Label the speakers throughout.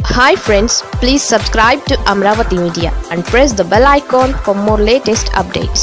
Speaker 1: Hi friends, please subscribe to Amaravathi Media and press the bell icon for more latest updates.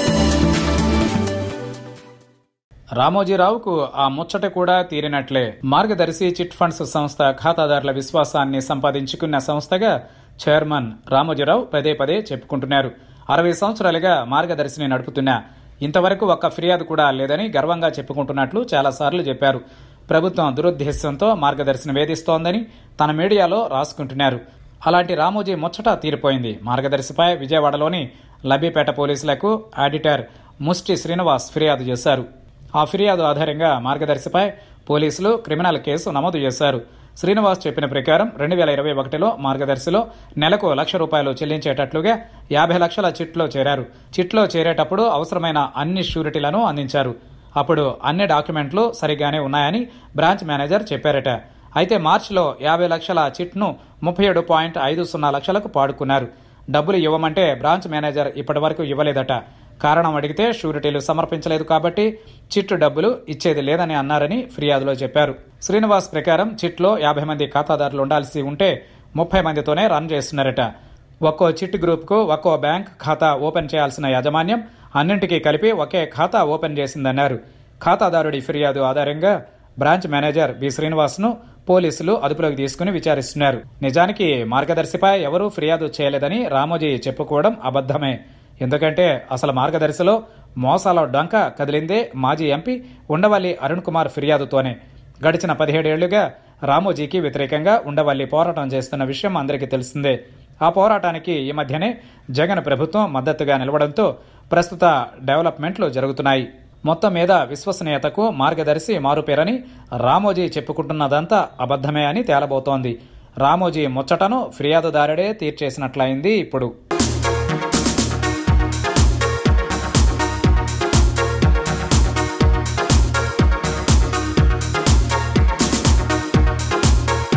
Speaker 2: రామోజీరావుకు ఆ ముచ్చట కూడా తీరినట్లే. మార్గదర్శి chit funds సంస్థ ఖాతాదారుల విశ్వాసాన్ని సంపాదించుకున్న సంస్థగా చైర్మన్ రామోజీరావు పదే పదే చెప్పుకుంటున్నారు. 60 సంవత్సరాలుగా మార్గదర్శిని నడుపుతున్నా ఇంతవరకు ఒక్క ఫిర్యాదు కూడా లేదని గర్వంగా చెప్పుకుంటున్నట్లు చాలాసార్లు చెప్పారు. ప్రభుత్వం దురుద్దేశంతో మార్గదర్శిని వేధిస్తోందని తన మీడియాలో రాసుకుంటున్నారు. అలాంటి రామోజీ ముచ్చట తీరిపోయింది. మార్గదర్శిపై విజయవాడలోని లబ్బిపేట పోలీసులకు ఆడిటర్ ముష్టి శ్రీనివాస్ ఫిర్యాదు చేశారు. ఆ ఫిర్యాదు ఆధారంగా మార్గదర్శిపై పోలీసులు క్రిమినల్ కేసు నమోదు చేశారు. శ్రీనివాస్ చెప్పిన ప్రకారం 2021లో మార్గదర్శిలో నెలకు ₹1,00,000 చెల్లించేటట్లుగా 50 లక్షల చిట్లో చేరారు. చిట్లో చేరేటప్పుడు అవసరమైన అన్ని షూరిటీలను అందించారు. అప్పుడు అన్ని డాక్యుమెంట్లు సరిగానే ఉన్నాయని బ్రాంచ్ మేనేజర్ చెప్పారట. అయితే మార్చిలో 50 లక్షల చిట్ను 37.50 లక్షలకు పాడుకున్నారు. డబ్బులు ఇవ్వమంటే బ్రాంచ్ మేనేజర్ ఇప్పటి వరకు ఇవ్వలేదట. కారణం అడిగితే షూరిటీలు సమర్పించలేదు కాబట్టి చిట్టు డబ్బులు ఇచ్చేది లేదని అన్నారని ఫిర్యాదులో చెప్పారు. శ్రీనివాస్ ప్రకారం చిట్లో 50 మంది ఖాతాదారులు ఉండాల్సి ఉంటే 30 మందితోనే రన్ చేస్తున్నారట. ఒక్కో చిట్ గ్రూప్కు ఒక్కో బ్యాంక్ ఖాతా ఓపెన్ చేయాల్సిన యాజమాన్యం అన్నింటికీ కలిపి ఒకే ఖాతా ఓపెన్ చేసిందన్నారు. ఖాతాదారుడి ఫిర్యాదు ఆధారంగా బ్రాంచ్ మేనేజర్ బి శ్రీనివాస్ను పోలీసులు అదుపులోకి తీసుకుని విచారిస్తున్నారు. నిజానికి మార్గదర్శిపై ఎవరూ ఫిర్యాదు చేయలేదని రామోజీ చెప్పుకోవడం అబద్ధమే. ఎందుకంటే అసలు మార్గదర్శిలో మోసాల డొంక కదిలిందే మాజీ ఎంపీ ఉండవల్లి అరుణ్ కుమార్ ఫిర్యాదుతోనే. గడిచిన 17 ఏళ్లుగా రామోజీకి వ్యతిరేకంగా ఉండవల్లి పోరాటం చేస్తున్న విషయం అందరికీ తెలిసిందే. ఆ పోరాటానికి ఈ మధ్యనే జగన్ ప్రభుత్వం మద్దతుగా నిలవడంతో ప్రస్తుత డెవలప్మెంట్లు జరుగుతున్నాయి. మొత్తం మీద విశ్వసనీయతకు మార్గదర్శి మారుపేరని రామోజీ చెప్పుకుంటున్నదంతా అబద్ధమే అని తేలబోతోంది. రామోజీ ముచ్చటను ఫిర్యాదుదారుడే తీర్చేసినట్లయింది ఇప్పుడు.